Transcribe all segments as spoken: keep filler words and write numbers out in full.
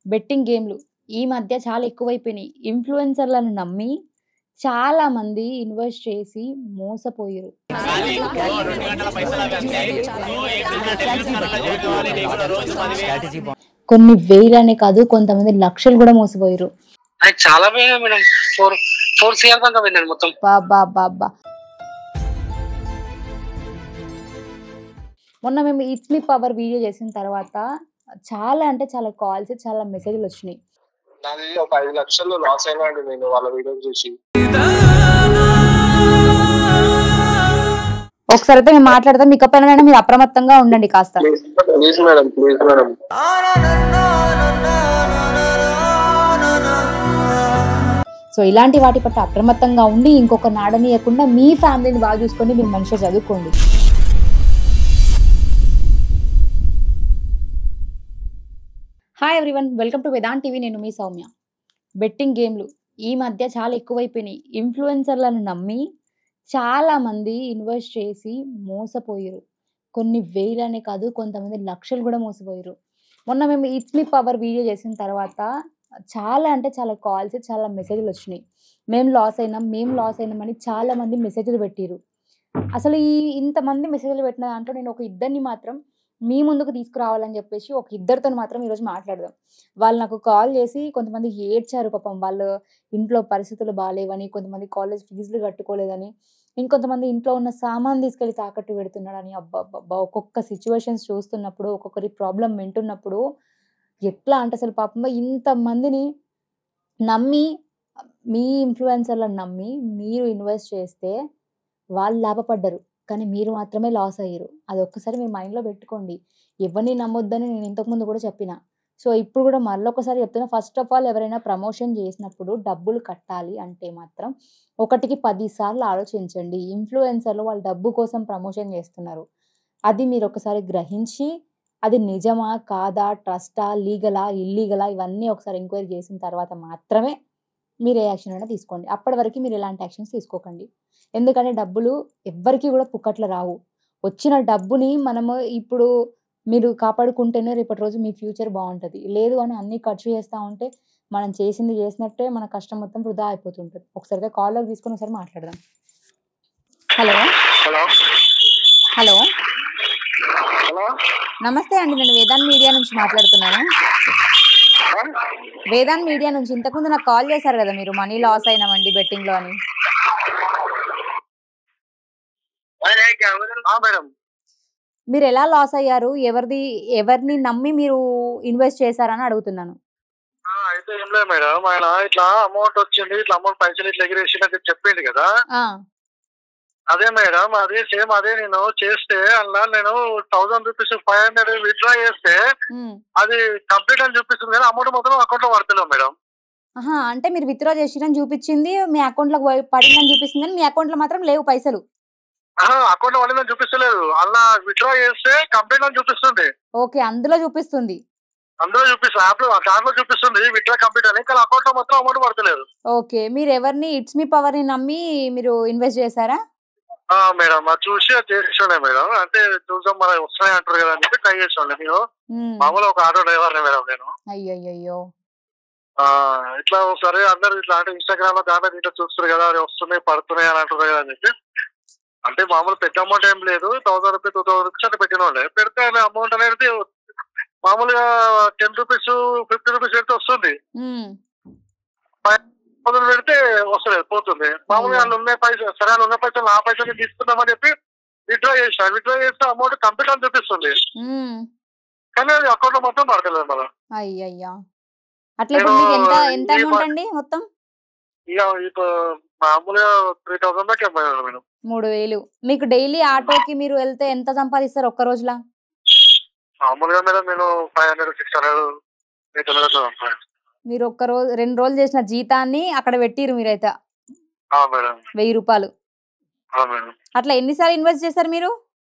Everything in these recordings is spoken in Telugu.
బెట్టింగ్ గేమ్‌లు ఈ మధ్య చాలా ఎక్కువైపోయినాయి. ఇన్‌ఫ్లుయెన్సర్‌లను నమ్మి చాలా మంది ఇన్వెస్ట్ చేసి మోసపోయిర్రు. కొన్ని వేలనే కాదు కొంతమంది లక్షలు గూడా మోసపోయిర్రు. నాకు చాలా పోయినాయి మేడం. ఫోర్ ఫోర్ సీఆర్ దాకా పోయినాయి మొత్తం. అబ్బబ్బబ్బబ్బా! మొన్న మేము ఇట్స్ మీ పవర్ వీడియో చేసిన తర్వాత చాలా అంటే చాలా కాల్స్, చాలా మెసేజ్‌లొచ్చినాయి. నాది ఒక ఐదు లక్షలు లాస్ అయినా అండి నేను వాళ్ళ వీడియోస్ చూసి. ఒకసారైతే మేము మాట్లాడతాం. మీకపైన మీరు అప్రమత్తంగా ఉండండి కాస్త. Please madam, please madam. So ఇలాంటి వాటి పట్ల అప్రమత్తంగా ఉండి ఇంకొక నాడనీయకుండా మీ ఫ్యామిలీని బాగా చూసుకోండి. మీరు మంచిగా చదువుకోండి. Hi everyone, welcome to Vedant TV. నేను మీ సౌమ్య. బెట్టింగ్ గేమ్‌లు ఈ మధ్య చాలా ఎక్కువైపోయినాయి. ఇన్‌ఫ్లుయెన్సర్‌లను నమ్మి చాలా మంది ఇన్వెస్ట్ చేసి మోసపోయిర్రు. కొన్ని వేలనే కాదు కొంతమంది లక్షలు గూడా మోసపోయిర్రు. మొన్న మేము ఇట్స్ మీ పవర్ వీడియో చేసిన తర్వాత చాలా అంటే చాలా కాల్స్, చాలా మెసేజ్‌లొచ్చినాయి. మేము లాస్ అయినాం, మేము లాస్ అయినామని చాలా మంది మెసేజ్‌లు పెట్టిర్రు. అసలు ఈ ఇంతమంది మెసేజ్‌లు పెట్టిన దాంట్లో నేను ఒక ఇద్దరిని మాత్రం మీ ముందుకు తీసుకురావాలని చెప్పేసి ఒక ఇద్దరితోని మాత్రం ఈరోజు మాట్లాడదాం. వాళ్ళు నాకు కాల్ చేసి కొంతమంది ఏడ్చారు పాపం. వాళ్ళు ఇంట్లో పరిస్థితులు బాలేవని, కొంతమంది కాలేజ్ ఫీజులు కట్టుకోలేదని, ఇంకొంతమంది ఇంట్లో ఉన్న సామాను తీసుకెళ్ళి తాకట్టు పెడుతున్నాడని. అబ్బబ్బబ్బా! ఒక్కొక్క సిట్యుయేషన్స్ చూస్తున్నప్పుడు, ఒక్కొక్కరి ప్రాబ్లమ్ వింటున్నప్పుడు ఎట్లా అంటే అసలు పాపం ఇంతమందిని నమ్మి మీ ఇన్‌ఫ్లుయెన్సర్‌లను నమ్మి మీరు ఇన్వెస్ట్ చేస్తే వాళ్ళు లాభపడ్డరు. కానీ మీరు మాత్రమే లాస్ అయ్యిర్రు. అదొక్కసారి మీరు మైండ్‌లో పెట్టుకోండి. ఎవరిని నమ్మొద్దని నేను ఇంతకుముందు కూడా చెప్పినా. సో ఇప్పుడు కూడా మళ్ళొకసారి చెప్తున్నా. ఫస్ట్ ఆఫ్ ఆల్ ఎవరైనా ప్రమోషన్ చేసినప్పుడు డబ్బులు కట్టాలి అంటే మాత్రం ఒకటికి పది సార్లు ఆలోచించండి. ఇన్‌ఫ్లుయెన్సర్‌లు వాళ్ళు డబ్బు కోసం ప్రమోషన్ చేస్తున్నారు. అది మీరొకసారి గ్రహించి అది నిజమా? కాదా? ట్రస్టా? లీగలా? ఇల్లీగలా? ఇవన్నీ ఒకసారి ఎంక్వైరీ చేసిన తర్వాత మాత్రమే మీరు ఏ యాక్షన్ అయినా తీసుకోండి. అప్పటి వరకి మీరు ఎలాంటి యాక్షన్స్ తీసుకోకండి. ఎందుకంటే డబ్బులు ఎవ్వరికీ కూడా పుక్కట్ల రావు. వచ్చిన డబ్బుని మనము ఇప్పుడు మీరు కాపాడుకుంటేనే రేపటి రోజు మీ ఫ్యూచర్ బావుంటది. లేదు అని అన్నీ ఖర్చు చేస్తా ఉంటే మనం చేసింది చేసినట్టే మన కష్టం మొత్తం వృధా అయిపోతుంటది. ఒకసారి కాల్‌లోకి తీసుకొని ఒకసారి మాట్లాడదాం. హలో. హలో. హలో. హలో. నమస్తే అండి. నేను వేదాంత్ మీడియా నుంచి మాట్లాడుతున్నాను. వేదాంత్ మీడియా నుంచి ఇంతకుముందు నాకు కాల్ చేశారు కదా మీరు, మనీ లాస్ అయినామండి బెట్టింగ్‌లో అని. ఆ! మేడం. మీరెలా లాస్ అయ్యారు? ఎవరిది ఎవరిని నమ్మి మీరు ఇన్వెస్ట్ చేశారని అడుగుతున్నాను. ఆ! అయితే ఏం లేదు మేడం. ఆయన ఇట్లా అమౌంట్ వచ్చింది, ఇట్లా అమౌంట్ పైసలు ఇట్లా ఎగిరేసిండు అని చెప్పిండు కదా! ఆ! అదే మేడం. అదే సేమ్ అదే నేను చేస్తే అందులో నేను thousand rupees five hundred withdraw చేస్తే హ్మ్. అది కంప్లీట్ అని చూపిస్తుంది కానీ అమౌంట్ మాత్రం అకౌంట్‌లో పడతలేదు మేడం. ఆహా! అంటే మీరు విత్‌డ్రా చేసిరని చూపిచ్చింది. మీ అకౌంట్‌లోకి పోయి పడిందని చూపిస్తుంది కానీ మీ అకౌంట్‌లో మాత్రం లేవు పైసలు. అహా! అకౌంట్‌లో పడిందని చూపిస్తలేదు. అందులో విత్‌డ్రా చేస్తే కంప్లీట్ అని చూపిస్తుంది. ఓకే. అందులో చూపిస్తుంది. అందులో చూపిస్తుంది. యాప్‌లో దాంట్లో చూపిస్తుంది విత్‌డ్రా కంప్లీట్ అని. కానీ అకౌంట్‌లో మాత్రం అమౌంట్ పడతలేదు. ఓకే. మీరెవరిని ఇట్స్ మీ పవర్‌ని నమ్మి మీరు ఇన్వెస్ట్ చేశారా? ఆ! మేడం. అది చూసి అది చేసేసుండే మేడం. అంటే చూద్దాం మరి వస్తున్నాయి అంటారు కదా! అని చెప్పి ట్రై చేసేవాడిని. నేను హ్మ్. మామూలుగా ఒక ఆటో డ్రైవర్‌నే మేడం నేను. అయ్యయ్యయ్యో! ఆ! ఇట్లా ఒకసారి అందరూ ఇట్లా అంటే ఇన్‌స్టాగ్రామ్‌లో దాంట్లో దీంట్లో చూస్తారు కదా! అవి వస్తున్నాయి, పడుతున్నాయి అని అంటారు కదా! అని చెప్పి అంటే మామూలు పెద్ద అమౌంట్ ఏం లేదు. Thousand rupees, two thousand rupees అట్లా పెట్టినోండే. పెడితే అమౌంట్ అనేది మామూలుగా టెన్ రూపీస్, ఫిఫ్టీ రూపీస్ పెడితే వస్తుంది. హ్మ్. ఫైవ్ థౌసండ్ పెడితే వస్తలేదు, పోతుంది. మామూలుగా అయ్యో! అందులో ఉన్న పైసలు సరే అందులో ఉన్న పైసలు నా పైసలు తీసుకుందామని చెప్పి విత్‌డ్రా చేసిన. విత్‌డ్రా చేస్తే అమౌంట్ కంప్లీట్ అని చూపిస్తుంది. హ్మ్. కానీ అది అకౌంట్‌లో మొత్తం పడతలేదు మళ్ళా. అయ్యయ్యా! అట్లా నేను ఇప్పుడు మీకు ఎంత ఎంత ఈ మ అమౌంట్ అండి మొత్తం? ఇగ ఇప్పుడు మామూలుగా మూడు వేలు దాకా అమ్మాను మేడం. మూడు వేలు. మీకు డైలీ ఆటోకి మీరు వెళ్తే ఎంత సంపాదిస్తారు ఒక్క రోజులా? మామూలుగా మేడం నేను ఐదు వందలు, ఆరు వందలు, ఎనిమిది వందలు అట్లా సంపాదిస్తాను. మీరు ఒక్క రోజు రెండు రోజులు చేసిన జీతాన్ని అక్కడ పెట్టిర్రు మీరైతే. ఆ! మేడం. వెయ్యి రూపాయలు. ఆ! మేడం. అట్లా ఎన్ని సార్లు ఇన్వెస్ట్ చేశారు మీరు?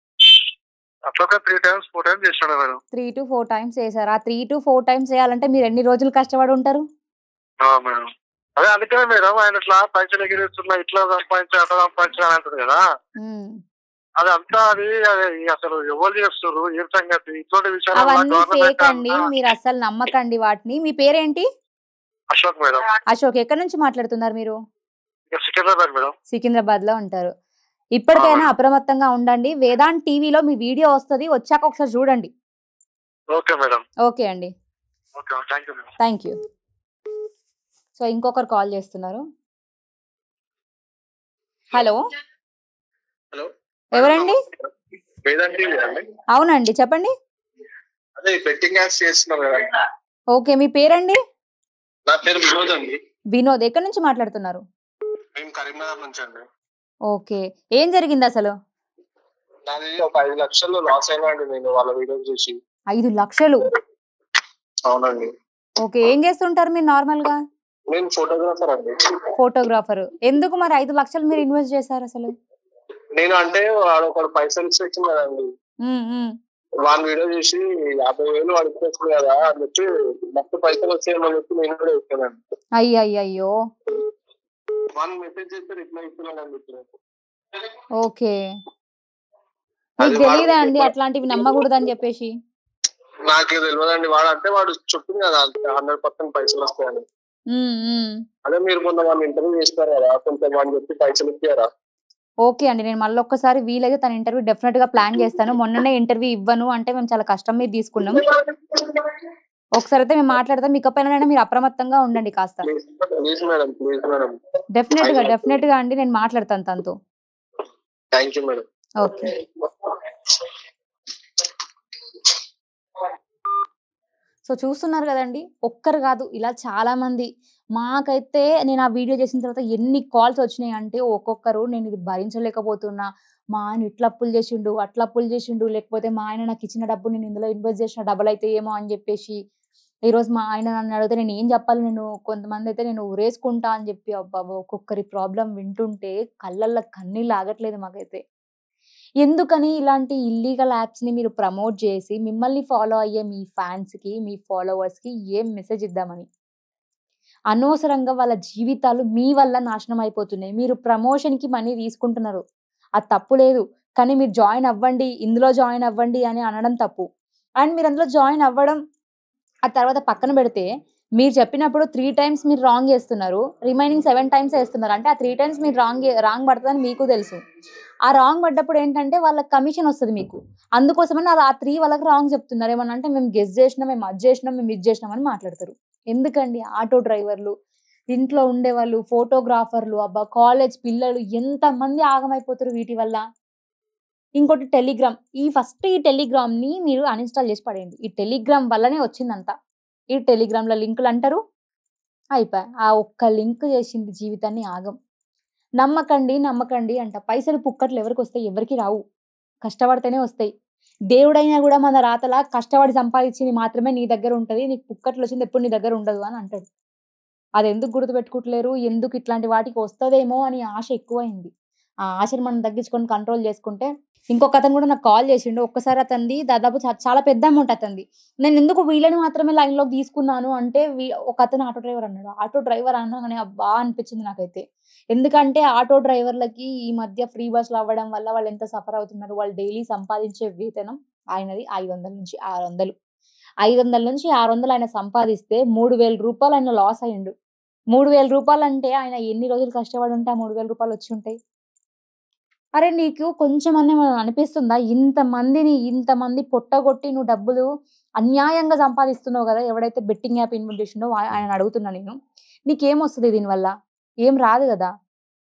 అట్లా ఒక మూడు టైమ్స్, నాలుగు టైమ్స్ చేశాను మేడం. మూడు నాలుగు టైమ్స్ చేశారు. ఆ మూడు నాలుగు టైమ్స్ చేయాలంటే మీరు ఎన్ని రోజులు కష్టపడి ఉంటారు? ఆ! మేడం. అదే అందుకనే మేడం ఆయన ఇట్లా పైసలు ఎగిరేస్తున్నా, ఇట్లా సంపాదించా, అట్లా సంపాదించా అని అంటారు కదా! హ్మ్. అదంతా అది అది అసలు ఎవరు చేస్తుర్రు? ఏం సంగతి? ఇటువంటి విషయాలల్ల అవన్నీ గవర్నమెంట్ ఫేక్ అండి. అంతా మీరస్సలు నమ్మకండి వాటిని. మీ పేరేంటి? అశోక్ మేడం. అశోక్. ఎక్కడి నుంచి మాట్లాడుతున్నారు మీరు? ఇక సికింద్రాబాద్ మేడం. సికింద్రాబాద్‌లో ఉంటారు. ఆ! ఇప్పటికైనా మేడం. అప్రమత్తంగా ఉండండి. వేదాంత్ టీవీలో మీ వీడియో వస్తది. వచ్చాక ఒకసారి చూడండి. Okay madam. ఓకే అండి. Okay. Thank you madam. Thank you. So, ఇంకొకరు కాల్ చేస్తున్నారు. హలో! హలో! మేడం ఎవరండి? నమస్తే మేడం. వేదాంత్ టీవీ అండి? అవునండి. చెప్పండి. అదే బెట్టింగ్ యాప్స్ చేస్తున్నారు గదా! ఓకే. మీ పేరండి? నా పేరు వినోద్ అండి. వినోద్. ఎక్కడి నుంచి మాట్లాడుతున్నారు? మేము కరీంనగర్ నుంచండి. ఓకే. ఏం జరిగిందసలు? నాది ఒక ఐదు లక్షలు లాస్ అయినా అండి నేను వాళ్ళ వీడియోస్ చూసి. ఐదు లక్షలు అవునండి. ఓకే. ఏం చేస్తుంటారు మీరు నార్మల్‌గా? నేను ఫోటోగ్రాఫర్ అండి. ఫోటోగ్రాఫర్. ఎందుకు మరి ఐదు లక్షలు మీరు ఇన్వెస్ట్ చేశారసలు? నేను అంటే వాడొకడు పైసలిచ్చి వచ్చిండు గదండీ! హ్మ్. హ్మ్. వాని వీడియో చూసి యాభై వేలు వాడిచ్చేసిండు గదా! అని చెప్పి మస్తు పైసలొచ్చాయని చెప్పి నేను గూడా ఎక్కానండి. అయ్యయ్యయ్యో! వానికి మెసేజ్ చేస్తే రిప్లై ఇస్తున్నాడని చెప్పిన. ఓకే. అది మీకు వాడు తెలీదా అండి ఎట్లా అట్లాంటివి నమ్మకూడదని జెప్పేసి? నాకే తెలవదండి. వాడంటే వాడు చెప్పిండు గదా! వంద శాతం పైసలొస్తాయని. హ్మ్. హ్మ్. అదే మీరు మొన్న వాడిని ఇంటర్వ్యూ చేసినారు గదా! కొంచెం వాడిని చెప్పి పైసలిప్పియారా? ఓకే అండి. నేను మళ్ళొక్కసారి వీలైతే తన ఇంటర్వ్యూ డెఫినిట్‌గా ప్లాన్ జేస్తాను. మొన్ననే ఇంటర్వ్యూ ఇవ్వను అంటే మేము చాలా కష్టం మీద తీసుకున్నాం. ఒకసారైతే మేము మాట్లాడదాం. ఇకపైనైనా మీరు అప్రమత్తంగా ఉండండి కాస్త. Please, please madam. Please madam. డెఫినిట్‌గా, ఐదు డెఫినిట్‌గా అండి నేను మాట్లాడతాను తనతో. Thank you madam. Okay. So, చూస్తున్నారు గదండీ! ఒక్కరు గాదు ఇలా చాలామంది. మాకైతే నేను ఆ వీడియో చేసిన తర్వాత ఎన్ని కాల్స్ వచ్చినాయంటే ఒక్కొక్కరు నేనిది భరించలేకపోతున్నా. మా ఆయన ఇట్లా అప్పులు జేసిండు, అట్లా అప్పులు జేసిండు, లేకపోతే మా ఆయన నాకిచ్చిన డబ్బు నేను ఇందులో ఇన్వెస్ట్ జేసిన డబల్ అయితాయేమో అని జెప్పేసి, ఈరోజు మా ఆయన నన్నడిగితే నేనేం జెప్పాలి నేను కొంతమందయితే నేను ఉరేసుకుంటా అని జెప్పి అబ్బబ్బా! ఒక్కొక్కరి ప్రాబ్లమ్ వింటుంటే కళ్ళల్లో కన్నీళ్ళు ఆగట్లేదు మాకైతే. ఎందుకని ఇలాంటి ఇల్లీగల్ యాప్స్‌ని మీరు ప్రమోట్ జేసి, మిమ్మల్ని ఫాలో అయ్యే మీ ఫ్యాన్స్‌కి, మీ ఫాలోవర్స్‌కి ఏం మెసేజ్ ఇద్దామని? అనవసరంగా వాళ్ళ జీవితాలు మీ వల్ల నాశనం అయిపోతున్నాయి. మీరు ప్రమోషన్‌కి మనీ తీసుకుంటున్నారు. అది తప్పు లేదు. కానీ మీరు జాయిన్ అవ్వండి, ఇందులో జాయిన్ అవ్వండి అని అనడం తప్పు. అండ్ మీరు అందులో జాయిన్ అవ్వడం, ఆ తర్వాత పక్కన బెడితే, మీరు చెప్పినప్పుడు మూడు టైమ్స్ మీరు రాంగ్ యేస్తున్నారు. రిమైనింగ్ ఏడు టైమ్స్ యేస్తున్నారు. అంటే ఆ మూడు టైమ్స్ మీరు రాంగ్ ఎ రాంగ్ పడతదని మీకు తెలుసు. ఆ రాంగ్ పడ్డప్పుడు ఏంటంటే వాళ్ళకి కమిషన్ ఒస్తది మీకు. అందుకోసమని అలా ఆ మూడు వాళ్ళకి రాంగ్ చెప్తున్నారు. ఏమన్నా అంటే మేము గెస్ జేసినాం, మేము అది జేసినాం, మేము ఇది జేసినాం అని మాట్లాడతారు. ఎందుకండి ఆటో డ్రైవర్లు, ఇంట్లో ఉండేవాళ్ళు, ఫోటోగ్రాఫర్లు, అబ్బా! కాలేజ్ పిల్లలు ఎంతమంది ఆగమైపోతుర్రు వీటి వల్ల. ఇంకోటి టెలిగ్రామ్. ఈ ఫస్ట్ ఈ టెలిగ్రామ్‌ని మీరు అన్‌ఇన్‌స్టాల్ చేసి పడేయండి. ఈ టెలిగ్రామ్ వల్లనే వచ్చిందంతా. ఈ టెలిగ్రామ్‌లో లింకులంటారు, అయిపాయే. ఆ ఒక్క లింక్ చేసింది జీవితాన్ని ఆగం. నమ్మకండి, నమ్మకండి అంట. పైసలు పుక్కట్లు ఎవరికొస్తాయి? ఎవరికీ రావు. కష్టపడితేనే వస్తాయి. దేవుడైనా గూడా మన రాతలా కష్టపడి సంపాదిచ్చింది మాత్రమే నీ దగ్గర ఉంటది. నీకు పుక్కట్లొచ్చింది ఎప్పుడు నీ దగ్గర ఉండదు అని అంటాడు. అదెందుకు గుర్తుపెట్టుకుంటలేరు? ఎందుకు ఇట్లాంటి వాటికి వస్తదేమో అని ఆశ ఎక్కువైంది. ఆ ఆశను మనం తగ్గించుకొని కంట్రోల్ చేసుకుంటే ఇంకొకతను గూడా నాకు కాల్ చేసిండు. ఒక్కసారి అతనిది దాదాపు చ చాలా పెద్ద అమౌంట్ అతనిది. నేనెందుకు వీళ్ళని మాత్రమే లైన్‌లోకి తీసుకున్నాను అంటే వి ఒకతను ఆటో డ్రైవర్ అన్నాడు. ఆటో డ్రైవర్ అనంగానే అబ్బా! అనిపించింది నాకైతే. ఎందుకంటే ఆటో డ్రైవర్‌లకి ఈ మధ్య ఫ్రీ బస్‌లు అవ్వడం వల్ల వాళ్ళెంత సఫర్ అవుతున్నారు. వాళ్ళు డైలీ సంపాదించే వేతనం ఆయనది ఐదు వందల నుంచి ఆరు వందలు. ఐదు వందల నుంచి ఆరు వందలు ఆయన సంపాదిస్తే రూ. మూడు వేలు ఆయన లాస్ అయ్యిండు. రూ. మూడు వేలు అంటే ఆయన ఎన్ని రోజులు కష్టపడి ఉంటే ఆ రూ. మూడు వేలు వచ్చుంటాయి. అరె! నీకు కొంచెమన్నా ఏమన్నా అనిపిస్తుందా? ఇంతమందిని ఇంతమంది పొట్టగొట్టి నువ్వు డబ్బులు అన్యాయంగా సంపాదిస్తున్నావు గదా! ఎవడైతే బెట్టింగ్ యాప్ ఇన్వెంట్ చేసిండో వా ఆయనని అడుగుతున్నా నేను. నీకేమొస్తది దీనివల్ల? ఏం రాదు గదా!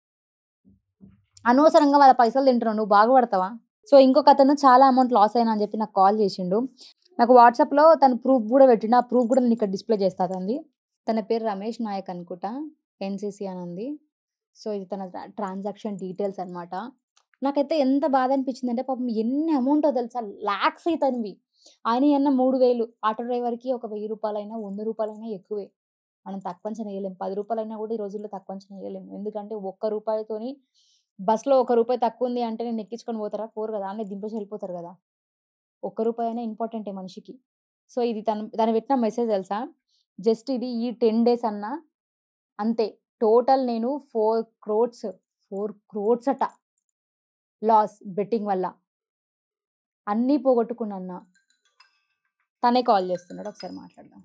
అనవసరంగా వాళ్ళ పైసలు తింటున్నావు. నువ్వు బాగుపడతావా? సో, ఇంకొకతను చాలా అమౌంట్ లాస్ అయినా అని చెప్పి నాకు కాల్ చేసిండు. నాకు వాట్సాప్‌లో తను ప్రూఫ్ గూడా పెట్టిండు. ఆ ప్రూఫ్ గూడా నేనిక్కడ డిస్‌ప్లే చేస్తా అతనిది. తన పేరు రమేష్ నాయక్ అనుకుంటా. ఎన్‌సీసీ అని ఉంది. సో, ఇది తన ట్రా ట్రాన్సాక్షన్ డీటెయిల్స్ అన్నమాట. నాకైతే ఎంత బాధ అనిపించిందంటే పాపం ఎన్ని అమౌంటో తెలుసా? లాక్స్ ఇతనివి. ఆయనయన్నా మూడు వేలు ఆటో డ్రైవర్‌కి ఒక రూ. వెయ్యి రూ. వంద ఎక్కువే. మనం తక్కువ అంచనా ఎయలేం. రూ. పది గూడా ఈ రోజుల్లో తక్కువ అంచనా ఎయలేం. ఎందుకంటే ఒక్క రూపాయితోని బస్‌లో ఒక రూపాయి తక్కువుంది అంటే నిన్ను ఎక్కించుకొని పోతారా? పోరు గదా! ఆడనే దింపేసి ఎళ్ళిపోతారు గదా! ఒక్క రూపాయైనా ఇంపార్టెంటే మనిషికి. సో, ఇది తను తను పెట్టిన మెసేజ్ తెలుసా? జస్ట్ ఇది ఈ పది డేస్ అన్నా అంతే. టోటల్ నేను నాలుగు క్రోర్స్ నాలుగు క్రోర్స్ అట. లాస్ బెట్టింగ్ వల్ల. అన్నీ పోగొట్టుకున్నాన్న. తనే కాల్ చేస్తున్నాడు. ఒకసారి మాట్లాడదాం.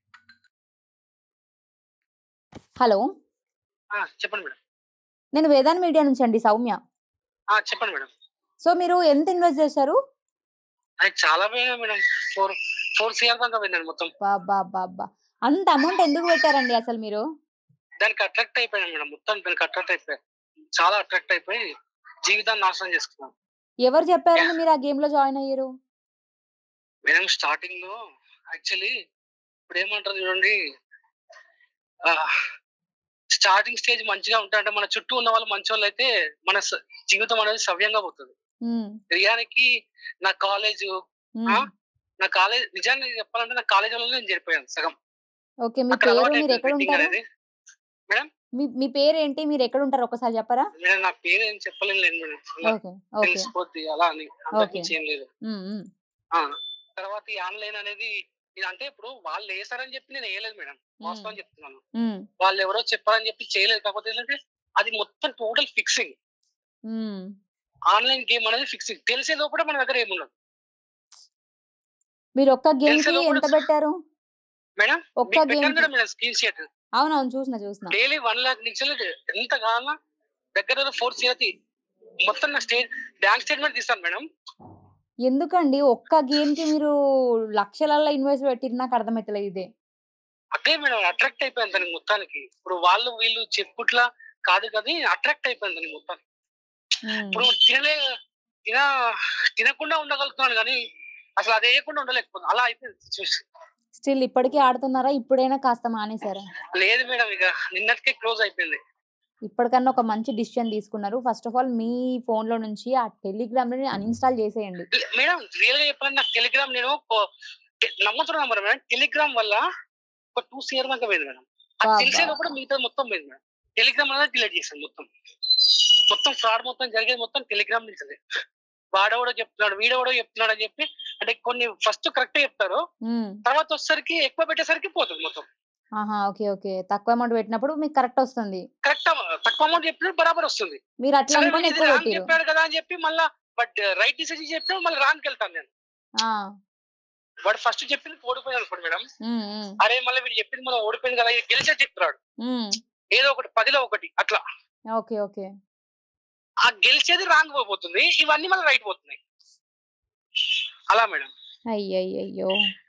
హలో! ఆ! చెప్పండి మేడం. నేను వేదాంత్ మీడియా నుంచి అండి సౌమ్య. ఆ! చెప్పండి మేడం. సో, మీరు ఎంత ఇన్వెస్ట్ చేశారు? అది చాలా పోయినాయి మేడం. ఫోర్ ఫోర్ సీఆర్ దాకా పోయిందండి మొత్తం. అబ్బబ్బబ్బబ్బా! అంత అమౌంట్ ఎందుకు పెట్టారండి అసలు మీరు? దానికి అట్రాక్ట్ అయిపోయాను మేడం. మొత్తం దానికి అట్రాక్ట్ అయిపోయాను. చాలా అట్రాక్ట్ అయిపోయి జీవితాన్ని నాశనం చేసుకున్నాను. ఎవరు చెప్పారండి యాహ్! మీరు ఆ గేమ్‌లో జాయిన్ అయ్యారు? మేడం స్టార్టింగ్‌లో యాక్చువల్లీ ఇప్పుడేమంటారు చూడండి ఆహ్, స్టార్టింగ్ స్టేజ్ మంచిగా ఉంటాయంటే మన చుట్టూ ఉన్న వాళ్ళు మంచోళ్ళైతే మన స జీవితం అనేది సవ్యంగా పోతది. హ్మ్. నిజానికి నా కాలేజు ఆ! హ్మ్. నా కాలేజ్ నిజానికి చెప్పాలంటే నా కాలేజ్ వల్లనే నేను చెడిపోయాను సగం. ఓకే. మీ అక్కడ పేరు అలవాటయిపోయింది బెట్టింగ్ మీరెక్కడుంటారు? అనేది. మేడం? మీ మీ పేరేంటి? మీరెక్కడుంటారో ఒక్కసారి చెప్పరా? మేడం నా పేరేం చెప్పలేనులెండి మేడం. ఇంగ ఓకే. ఓకే. తెలిసిపోద్ది అలా అని. అంతకు ఓకే. మించి ఏం లేదు. హ్మ్. హ్మ్. ఆ! తర్వాత ఈ ఆన్‌లైన్ అనేది ఇది అంటే ఇప్పుడు వాళ్ళేసారని చెప్పి నేను ఎయలేదు మేడం. హ్మ్. వాస్తవం చెప్తున్నాను. హ్మ్. వాళ్ళెవరో చెప్పారని చెప్పి చేయలేదు. కాకపోతే ఏంటంటే అది మొత్తం టోటల్ ఫిక్సింగ్. హ్మ్. ఆన్‌లైన్ గేమ్ అనేది ఫిక్సింగ్. తెలిసే లోపల మన దగ్గర ఏముండదు. మీరు ఒక్క తెలిసే గేమ్‌కి లోపల ఎంత పెట్టారు? మేడం ఒక్క మీకు పెట్టాను గేమ్‌కి. కదా మేడం స్క్రీన్ షాట్. అవునవును. చూసిన చూసిన. డైలీ ఒక లక్ష నుంచి ఎంత కావాలన్నా దగ్గర దగ్గర నాలుగు సీఆర్ మొత్తం నా స్టే బ్యాంక్ స్టేట్‌మెంట్ తీస్తాను మేడం. ఎందుకండి ఒక్క గేమ్‌కి మీరు లక్షలల్లో ఇన్వెస్ట్ పెట్టిర్రు నాకు అర్థమైతలేదు ఇదే. అదే మేడం అట్రాక్ట్ అయిపోయాను దానికి మొత్తానికి. ఇప్పుడు వాళ్ళు వీళ్ళు చెప్పుట్లా కాదు కానీ అట్రాక్ట్ అయిపోయాను దానికి మొత్తానికి. హ్మ్. ఇప్పుడు తినలే తిన తినకుండా ఉండగలుగుతున్నాను గానీ అసలు అది ఎయకుండా ఉండలేకపోతున్నా. అలా అయిపోయింది సిట్యుయేషన్. స్టిల్ ఇప్పటికి ఆడుతున్నారా? ఇప్పుడైనా కాస్త మానేసారా? లేదు మేడం ఇక నిన్నటికే క్లోజ్ అయిపోయింది. ఇప్పటికన్నా ఒక మంచి డిసిషన్ తీసుకున్నారు. ఫస్ట్ ఆఫ్ ఆల్ మీ ఫోన్‌లో నుంచి ఆ టెలిగ్రామ్‌ని అన్‌ఇన్‌స్టాల్ చేసేయండి. లే మేడం రియల్‌గా చెప్పాలంటే నాకు టెలిగ్రామ్ నేను కొ టె నమ్ముతున్నా నమ్మరా మేడం టెలిగ్రామ్ వల్ల ఒక రెండు సీఆర్ దాకా పోయింది మేడం. అది తెలిసే లోపల అబ్బబ్బా! మిగతాది మొత్తం పోయింది మేడం. టెలిగ్రామ్ అనేది డిలీట్ చేశాను మొత్తం. మొత్తం ఫ్రాడ్ మొత్తం జరిగేది మొత్తం టెలిగ్రామ్ నుంచే. వాడెవడో చెప్తున్నాడు, వీడెవడో చెప్తున్నాడు అని చెప్పి అంటే కొన్ని ఫస్ట్ కరెక్టే చెప్తారు. హ్మ్. తర్వాత వచ్చేసరికి ఎక్కువ పెట్టేసరికి పోతది మొత్తం. ఆహా! ఓకే. ఓకే. తక్కువ అమౌంట్ పెట్టినప్పుడు మీకు కరెక్ట్ వస్తుంది. కరెక్ట్ అమ తక్కువ అమౌంట్ చెప్పినప్పుడు బరాబర్ వస్తుంది. మీరు అట్లా సరే అనుకోని వీడు ఇది ఎక్కువ రాంగ్ పెట్టిర్రు. చెప్పాడు కదా అని చెప్పి మళ్ళా బట్ రైట్ డిసిషన్ చెప్పినప్పుడు మళ్ళీ రాంగ్‌కెళ్తాను నేను. ఆ! వాడు ఫస్ట్ చెప్పింది ఓడిపోయాను అనుకోండి మేడం. హ్మ్. హ్మ్. అరే మళ్ళీ వీడు చెప్పింది మనం ఓడిపోయింది కదా ఇది గెలిచేది చెప్తున్నాడు. హ్మ్. ఏదో ఒకటి పదిలో ఒకటి అట్లా. ఓకే. ఓకే. ఆ గెలిచేది రాంగ్ పోతుంది. ఇవన్నీ మళ్ళీ రైట్ పోతున్నాయి. అలా మేడం. అయ్యయ్యయ్యో!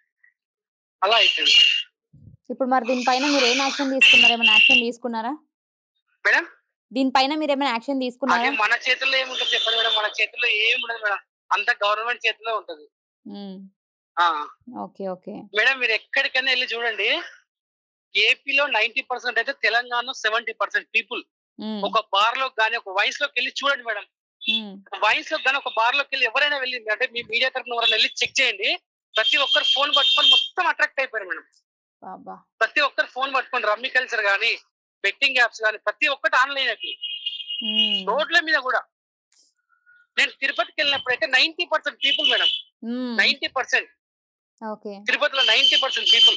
అలా అయిపోయింది. ఇప్పుడు మరి దీనిపైన మీరేం యాక్షన్ తీసుకున్నారు? ఏమైనా యాక్షన్ తీసుకున్నారా? మేడం దీనిపైన మీరేమైనా యాక్షన్ అదే తీసుకున్నారా? మన చేతుల్లో ఏముంటది చెప్పండి మేడం. మన చేతుల్లో ఏముండదు మేడం. అంతా గవర్నమెంట్ చేతిలో ఉంటది. హ్మ్. ఆ! ఓకే. ఓకే. మేడం మీరు ఎక్కడికైనా ఎళ్లి చూడండి. ఏపీలో తొంభై శాతం అయితే తెలంగాణలో డెబ్బై శాతం పీపుల్ హ్మ్. ఒక బార్‌లోకి గాని, ఒక వైన్స్‌లోకెళ్లి చూడండి మేడం. హ్మ్. వైన్స్‌లోకి గాని, ఒక బార్‌లోకెళ్లి ఎవరైనా వెళ్లి అంటే మీ మీడియా తరపున ఎవరైనా వెళ్లి చెక్ చేయండి. ప్రతి ఒక్కరు ఫోన్ పట్టుకొని మొత్తం అట్రాక్ట్ అయిపోయారు మేడం. అబ్బా! ప్రతి ఒక్కరు ఫోన్ పట్టుకొని రమ్మీ కల్చర్ గాని, బెట్టింగ్ యాప్స్ గాని ప్రతి ఒక్కటి ఆన్‌లైన్ అయిపోయి. హ్మ్. రోడ్ల మీద గూడా. నేను తిరుపతికెళ్ళినప్పుడైతే తొంభై శాతం పీపుల్ మేడం. హ్మ్. తొంభై శాతం ఓకే. తిరుపతిలో తొంభై శాతం పీపుల్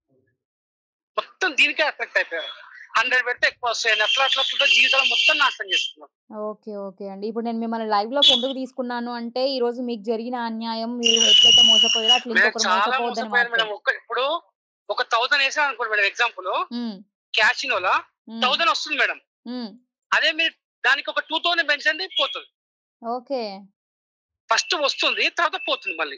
మొత్తం దీనికే అట్రాక్ట్ అయిపోయారు. వంద పెడితే ఎక్కువ వస్తాయని అట్లా అట్లా అట్లా జీవితాలు మొత్తం నాశనం చేసుకున్నారు. ఓకే. ఓకే అండి. ఇప్పుడు నేను మిమ్మల్ని లైవ్‌లోకి ఎందుకు తీసుకున్నాను అంటే, ఈరోజు మీకు జరిగిన అన్యాయం మీరు ఎట్లయితే మోసపోయారో అట్లా మేడం ఇంకొకరు చాలా మోసపోవద్దని మోసపోయారు మేడం. మాత్రమే. ఒక్క ఇప్పుడు ఒక వెయ్యి ఏసాను అనుకోండి మేడం ఎగ్జాంపుల్ హ్మ్. క్యాషినోలా హ్మ్. వెయ్యి వస్తుంది మేడం. హ్మ్. అదే మీరు దానికి ఒక రెండు వేలు పెంచండి పోతది. ఓకే. ఫస్ట్ వస్తుంది తర్వాత పోతుంది మళ్ళీ.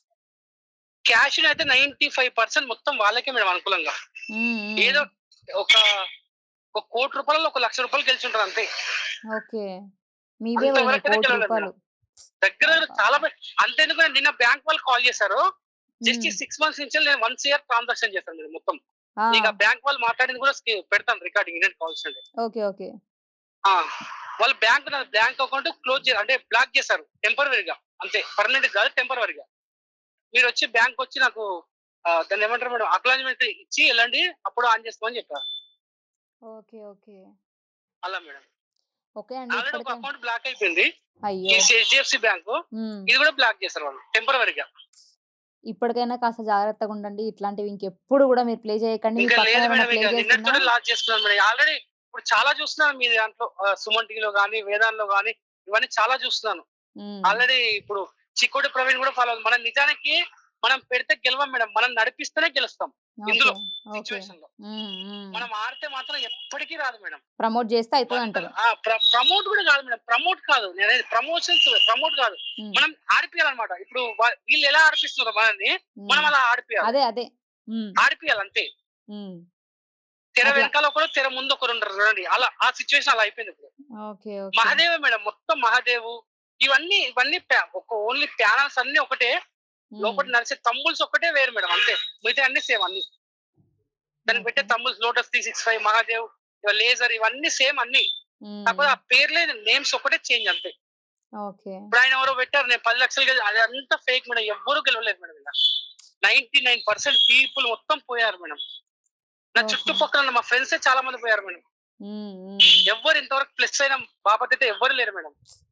క్యాషినో అయితే తొంభై ఐదు శాతం మొత్తం వాళ్ళకే మేడం అనుకూలంగా. హ్మ్. ఏదో హ్మ్. ఒక ఒక కోటి రూపాయలలో ఒక లక్ష రూపాయలు గెలిచుంటారు అంతే. ఓకే. మీవే పోయినాయి అంతవరకైతే కోటి గెలవలేదు రూపాయలు. మేడం. దగ్గర దగ్గర చాలా అబ్బబ్బా! పె అంతెందుకు నిన్న బ్యాంక్ వాళ్ళు కాల్ చేశారు. జస్ట్ ఈ హ్మ్. ఆరు మంత్స్ నుంచి నేను ఒక సీఆర్ ట్రాన్సాక్షన్ చేశాను మేడం మొత్తం. ఆ! నీకు ఆ బ్యాంక్ వాళ్ళు మాట్లాడింది కూడా స్కి పెడతాను రికార్డింగ్ ఇండియన్ కాల్స్ అండి. ఓకే. ఓకే. ఆ! వాళ్ళు బ్యాంక్ నా బ్యాంక్ అకౌంట్ క్లోజ్ చే అంటే బ్లాక్ చేశారు టెంపరరీగా. అంతే పర్మనెంట్ కాదు టెంపరరీగా. మీరొచ్చి బ్యాంక్‌కొచ్చి నాకు ఆహ్, దాన్ని ఏమంటారు మేడం అక్నాలెడ్జ్‌మెంట్ ఇచ్చి ఎళ్ళండి అప్పుడు ఆన్ చేస్తామని చెప్పారు. ఓకే. ఓకే. అలా మేడం. ఓకే అండి. ఆల్రెడీ ఒక ఇప్పటికైనా అకౌంట్ బ్లాక్ అయిపోయింది. అయ్యో! ఈ హెచ్‌డిఎఫ్‌సి బ్యాంకు. హ్మ్. ఇది కూడా బ్లాక్ చేశారు వాళ్ళు టెంపరరీగా. ఇప్పటికైనా కాస్త జాగ్రత్తగుండండి. ఇట్లాంటివి ఇంకెప్పుడు గూడా మీరు ప్లే చేయకండి. మీ ఇంకా పక్కన లేదు ఎవరైనా మేడం ప్లే ఇక చేస్తున్నా నిన్నటితోనే లాక్ చేసుకున్నాను మేడం. ఆల్రెడీ ఇప్పుడు చాలా చూస్తున్నాను మీ దాంట్లో ఆహ్, సుమన్ టీవీలో గాని, వేదాంలో గాని ఇవన్నీ చాలా చూస్తున్నాను. హ్మ్. ఆల్రెడీ ఇప్పుడు చిక్కోటి ప్రవీణ్ కూడా ఫాలో అవుతుంది. మనం నిజానికి మనం పెడితే గెలవం మేడం. మనం నడిపిస్తేనే గెలుస్తాం ఓకే. ఇందులో ఓకే. సిచ్యువేషన్ లో. హ్మ్. హ్మ్. మనం ఆడితే మాత్రం ఎప్పటికీ రాదు మేడం. ప్రమోట్ చేస్తే వందల అయితదంటారు. ఆ! ప్ర ప్రమోట్ కూడా కాదు మేడం. ప్రమోట్ కాదు. నేననేది ప్రమోషన్స్ ప్రమోట్ కాదు. హ్మ్. మనం ఆడిపియాలన్నమాట. ఇప్పుడు వ వీళ్ళు ఎలా ఆడిపిస్తున్నారో మనల్ని మనం హ్మ్. అలా ఆడిపియాలి. అదే. అదే. హ్మ్. ఆడిపియాలి అంతే. హ్మ్. తెర అట్లా. వెనకాల ఒకరు, తెర ముందు ఒకరు ఉంటారు చూడండి. అలా ఆ సిచ్యువేషన్ అలా అయిపోయింది ఇప్పుడు. ఓకే. ఓకే. మహాదేవే మేడం. మొత్తం మహాదేవు ఇవన్నీ ఇవన్నీ ప్యా ఒక ఓన్లీ ప్యానల్స్ అన్నీ ఒకటే. హ్మ్. లోపల నడిచే తంబుల్స్ ఒక్కటే వేరు మేడం అంతే. మిగతా అన్ని సేమ్ అన్ని. దానికి పెట్టే ఓకే. తంబుల్స్ Lotus three sixty five Mahadev, laser ఇవన్నీ సేమ్ అన్ని. కాకపోతే హ్మ్. ఆ పేర్లే నేమ్స్ ఒకటే చేంజ్ అంతే. ఓకే. ఇప్పుడు ఆయన ఎవరో పెట్టారు నేను పది లక్షలు గెలి అది అంతా ఫేక్ మేడం. ఎవ్వరూ గెలవలేదు మేడం ఇలా. తొంభై తొమ్మిది పర్సెంట్ పీపుల్ మొత్తం పోయారు మేడం. నా ఓకే. చుట్టుపక్కల ఉన్న మా ఫ్రెండ్సే చాలా మంది పోయారు మేడం. హ్మ్. హ్మ్. ఎవ్వరు ఇంతవరకు ప్లస్ అయిన బాపత్ అయితే ఎవ్వరు లేరు మేడం.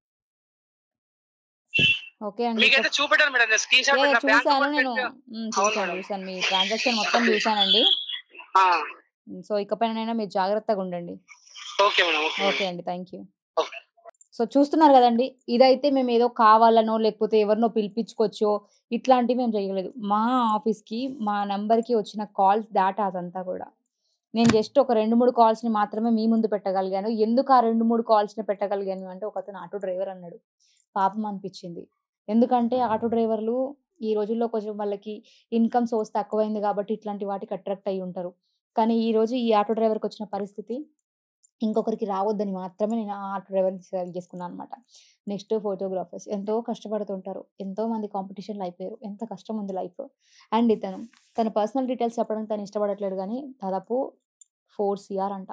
ఓకే అండి. సో మీకైతే చూపెట్టాను మేడం. నేను స్క్రీన్ షాట్ యాహ్! యాహ్! పెట్టిన బ్యాంక్ చూసాను అకౌంట్ నేను. పెట్టా. హ్మ్. అవును చూసాను. మేడం. చూసాను. మీ ట్రాన్సాక్షన్ మొత్తం చూసానండి. ఆ! హ్మ్. సో, ఇకపైనైనా మీరు జాగ్రత్తగుండండి. Okay madam. Okay okay madam. అండి. Thank you. ఓకే. సో, చూస్తున్నారు గదండీ! ఇదైతే మేమేదో కావాలనో, లేకపోతే ఎవరినో పిలిపించుకొచ్చో ఇట్లాంటివి మేము జేయలేదు. మా ఆఫీస్‌కి, మా నంబర్‌కి వచ్చిన కాల్స్ డాటా అదంతా గూడా. నేను జస్ట్ ఒక రెండు, మూడు కాల్స్‌ని మాత్రమే మీ ముందు పెట్టగలిగాను. ఎందుకు ఆ రెండు, మూడు కాల్స్‌ని పెట్టగలిగాను అంటే ఒకతను ఆటో డ్రైవర్ అన్నాడు. పాపం అనిపిచ్చింది. ఎందుకంటే ఆటో డ్రైవర్లు ఈ రోజుల్లో కొంచెం వాళ్ళకి ఇన్‌కమ్ సోర్స్ తక్కువైంది గాబట్టి ఇట్లాంటి వాటికి అట్రాక్ట్ అయ్యుంటారు. కానీ ఈరోజు ఈ ఆటో డ్రైవర్‌కొచ్చిన పరిస్థితి ఇంకొకరికి రావద్దని మాత్రమే నేను ఆ ఆటో డ్రైవర్‌ని సెలెక్ట్ చేసుకున్నా అనమాట. నెక్స్ట్ ఫోటోగ్రాఫర్స్ ఎంతో కష్టపడుతుంటారు. ఎంతోమంది కాంపిటీషన్‌లో అయిపోయారు. ఎంత కష్టం ఉంది లైఫ్. అండ్ ఇతను తన పర్సనల్ డీటెయిల్స్ చెప్పడానికి తను ఇష్టపడట్లేడు గానీ దాదాపు నాలుగు సీఆర్ అంట.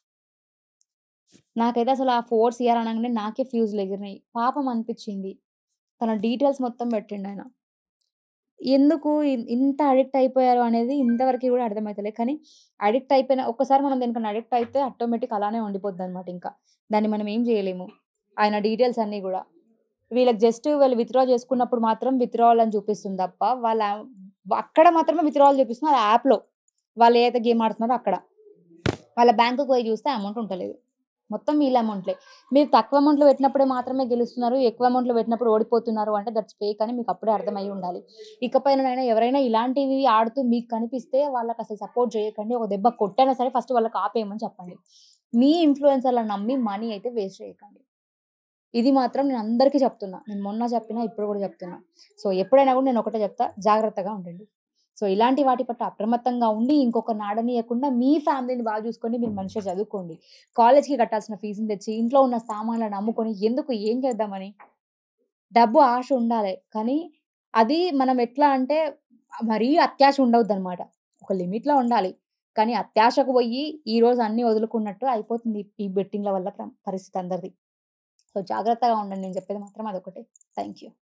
నాకైతే అసలు ఆ నాలుగు సీఆర్ అనంగానే నాకే ఫ్యూజ్‌లు ఎగిరినాయి. పాపం అనిపిచ్చింది. తన డీటెయిల్స్ మొత్తం పెట్టిండాయన. ఎందుకు ఇన్ ఇంత అడిక్ట్ అయిపోయారు అనేది ఇంతవరకి గూడా అర్థమైతలే. కానీ అడిక్ట్ అయిపోయిన ఒక్కసారి మనం దేనికన్నా అడిక్ట్ అయితే ఆటోమేటిక్ అలానే ఉండిపోద్దనమాట ఇంకా. దాన్ని మనం ఏం జేయలేము. ఆయన డీటెయిల్స్ అన్నీ గూడా. వీళ్ళకి జస్ట్ వీళ్ళు విత్‌డ్రా చేసుకున్నప్పుడు మాత్రం విత్‌డ్రావల్ అని చూపిస్తుంది తప్ప, వాళ్ళ అక్కడ మాత్రమే విత్‌డ్రావల్ చూపిస్తుంది. అది యాప్‌లో. వాళ్ళు ఏదైతే గేమ్ ఆడుతున్నారో అక్కడ. వాళ్ళ బ్యాంక్‌కి పోయి చూస్తే అమౌంట్ ఉంటలేదు. మొత్తం వీళ్ళ అమౌంట్‌లే. మీరు తక్కువ అమౌంట్‌లో పెట్టినప్పుడే మాత్రమే గెలుస్తున్నారు. ఎక్కువ అమౌంట్‌లో పెట్టినప్పుడు ఓడిపోతున్నారు అంటే దట్స్ ఫేక్ అని మీకు అప్పుడే అర్థమయ్యి ఉండాలి. ఇకపైననైనా ఎవరైనా ఇలాంటివి ఆడుతూ మీకు కనిపిస్తే వాళ్ళకసలు సపోర్ట్ చేయకండి. ఒక దెబ్బ కొట్టైనా సరే ఫస్ట్ వాళ్ళకి ఆపేయమని చెప్పండి. మీ ఇన్‌ఫ్లుయెన్సర్‌లని నమ్మి మనీ అయితే వేస్ట్ చేయకండి. ఇది మాత్రం నేను అందరికీ చెప్తున్నా. నేను మొన్న చెప్పినా, ఇప్పుడు గూడా చెప్తున్నా. సో, ఎప్పుడైనా గూడా నేను ఒకటే చెప్తా. జాగ్రత్తగా ఉండండి. సో, ఇలాంటి వాటి పట్ల అప్రమత్తంగా ఉండి, ఇంకొకరిని ఆడనీయకుండా మీ ఫ్యామిలీని బాగా చూసుకోండి. మీరు మంచిగా చదువుకోండి. కాలేజ్‌కి కట్టాల్సిన ఫీజుని తెచ్చి, ఇంట్లో ఉన్న సామాన్లను అమ్ముకొని ఎందుకు? ఏం చేద్దామని? డబ్బు ఆశ ఉండాలే. కానీ అది మనం ఎట్లా అంటే మరీ అత్యాశ ఉండొద్దనమాట. ఒక లిమిట్‌లో ఉండాలి. కానీ అత్యాశకు పోయి ఈరోజు అన్నీ వదులుకున్నట్టు అయిపోతుంది ఈ బెట్టింగ్‌ల వల్ల ప్ర పరిస్థితి అందరిది. సో, జాగ్రత్తగా ఉండండి. నేను చెప్పేది మాత్రం అదొకటే. Thank you.